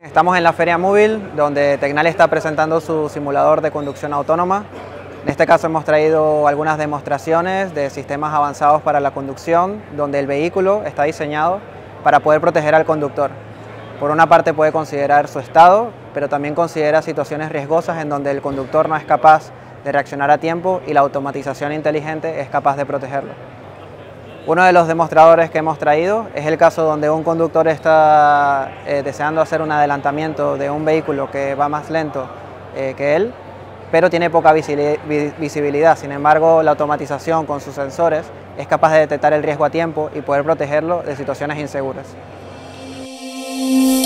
Estamos en la Feria Móvil, donde Tecnalia está presentando su simulador de conducción autónoma. En este caso hemos traído algunas demostraciones de sistemas avanzados para la conducción, donde el vehículo está diseñado para poder proteger al conductor. Por una parte puede considerar su estado, pero también considera situaciones riesgosas en donde el conductor no es capaz de reaccionar a tiempo y la automatización inteligente es capaz de protegerlo. Uno de los demostradores que hemos traído es el caso donde un conductor está deseando hacer un adelantamiento de un vehículo que va más lento que él, pero tiene poca visibilidad. Sin embargo, la automatización con sus sensores es capaz de detectar el riesgo a tiempo y poder protegerlo de situaciones inseguras.